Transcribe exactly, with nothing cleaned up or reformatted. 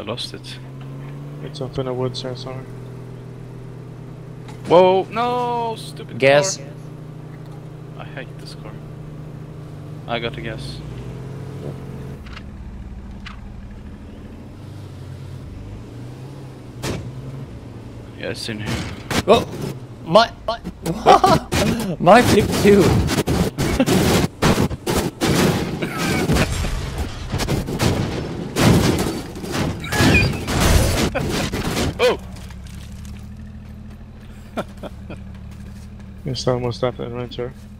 lost it. It's up in the woods here, sorry. Whoa, no, stupid Gas. car. I hate this car. I got a gas. Yeah, it's in here. Oh! My... My, my flip too! Oh! It's almost at the adventure.